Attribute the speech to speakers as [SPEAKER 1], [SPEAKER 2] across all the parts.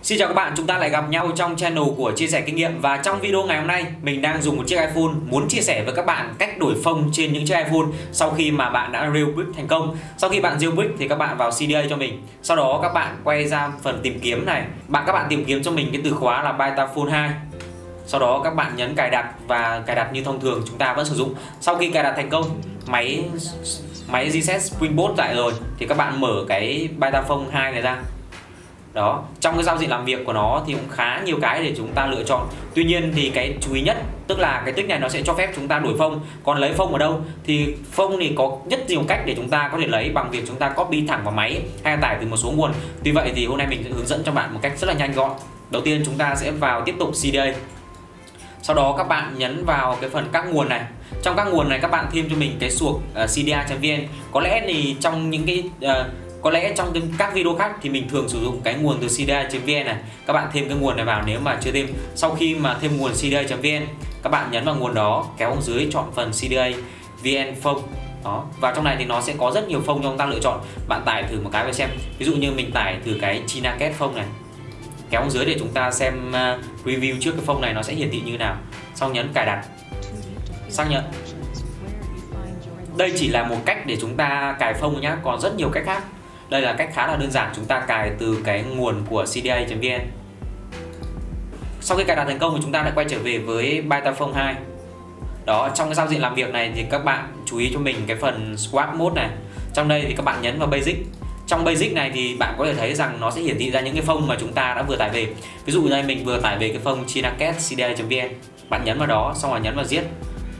[SPEAKER 1] Xin chào các bạn, chúng ta lại gặp nhau trong channel của chia sẻ kinh nghiệm. Và trong video ngày hôm nay mình đang dùng một chiếc iPhone, muốn chia sẻ với các bạn cách đổi phông trên những chiếc iPhone sau khi mà bạn đã jailbreak thành công. Sau khi bạn jailbreak thì các bạn vào CDA cho mình. Sau đó các bạn quay ra phần tìm kiếm này, các bạn tìm kiếm cho mình cái từ khóa là Vitaphone 2. Sau đó các bạn nhấn cài đặt và cài đặt như thông thường chúng ta vẫn sử dụng. Sau khi cài đặt thành công, máy reset Springboard lại rồi thì các bạn mở cái Vitaphone 2 này ra. Đó, trong cái giao diện làm việc của nó thì cũng khá nhiều cái để chúng ta lựa chọn. Tuy nhiên thì cái chú ý nhất tức là cái tích này nó sẽ cho phép chúng ta đổi phông. Còn lấy phông ở đâu thì phông thì có rất nhiều cách để chúng ta có thể lấy bằng việc chúng ta copy thẳng vào máy hay tải từ một số nguồn. Tuy vậy thì hôm nay mình sẽ hướng dẫn cho bạn một cách rất là nhanh gọn. Đầu tiên chúng ta sẽ vào tiếp tục CDA. Sau đó các bạn nhấn vào cái phần các nguồn này. Trong các nguồn này các bạn thêm cho mình cái suộc cda.vn. Có lẽ thì trong những cái trong các video khác thì mình thường sử dụng cái nguồn từ cda.vn này. Các bạn thêm cái nguồn này vào nếu mà chưa thêm. Sau khi mà thêm nguồn cda.vn, các bạn nhấn vào nguồn đó, kéo xuống dưới chọn phần cda.vn phông. Đó, và trong này thì nó sẽ có rất nhiều phông cho chúng ta lựa chọn. Bạn tải thử một cái và xem. Ví dụ như mình tải thử cái Chinaket phông này. Kéo xuống dưới để chúng ta xem review trước cái phông này nó sẽ hiển thị như thế nào. Sau nhấn cài đặt, xác nhận. Đây chỉ là một cách để chúng ta cài phông nhá, còn rất nhiều cách khác. Đây là cách khá là đơn giản, chúng ta cài từ cái nguồn của cda.vn. Sau khi cài đặt thành công thì chúng ta lại quay trở về với Vitaphone 2. Đó, trong cái giao diện làm việc này thì các bạn chú ý cho mình cái phần Swap Mode này. Trong đây thì các bạn nhấn vào Basic. Trong Basic này thì bạn có thể thấy rằng nó sẽ hiển thị ra những cái phông mà chúng ta đã vừa tải về. Ví dụ đây mình vừa tải về cái phông Chinaket cda.vn. Bạn nhấn vào đó, xong rồi nhấn vào Giết.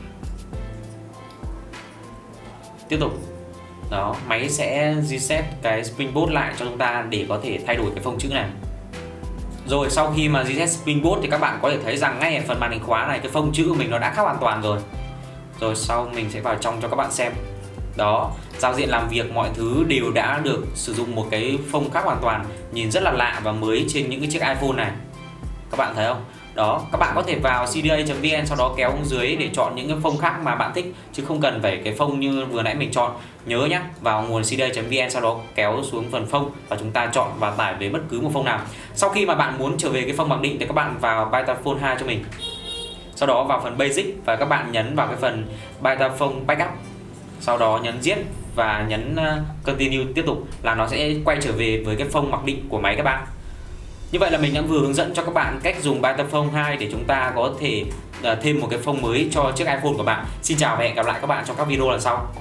[SPEAKER 1] Tiếp tục. Đó, máy sẽ reset cái Springboard lại cho chúng ta để có thể thay đổi cái phông chữ này. Rồi sau khi mà reset Springboard thì các bạn có thể thấy rằng ngay ở phần màn hình khóa này cái phông chữ của mình nó đã khác hoàn toàn rồi. Rồi sau mình sẽ vào trong cho các bạn xem. Đó, giao diện làm việc mọi thứ đều đã được sử dụng một cái phông khác hoàn toàn, nhìn rất là lạ và mới trên những cái chiếc iPhone này. Các bạn thấy không? Đó, các bạn có thể vào cda.vn sau đó kéo xuống dưới để chọn những cái phông khác mà bạn thích, chứ không cần phải cái phông như vừa nãy mình chọn. Nhớ nhé, vào nguồn cda.vn sau đó kéo xuống phần phông và chúng ta chọn và tải về bất cứ một phông nào. Sau khi mà bạn muốn trở về cái phông mặc định thì các bạn vào Vitaphone 2 cho mình. Sau đó vào phần Basic và các bạn nhấn vào cái phần Vitaphone Backup. Sau đó nhấn Giết và nhấn Continue tiếp tục là nó sẽ quay trở về với cái phông mặc định của máy các bạn. Như vậy là mình đã vừa hướng dẫn cho các bạn cách dùng Vitaphone 2 để chúng ta có thể thêm một cái phông mới cho chiếc iPhone của bạn. Xin chào và hẹn gặp lại các bạn trong các video lần sau.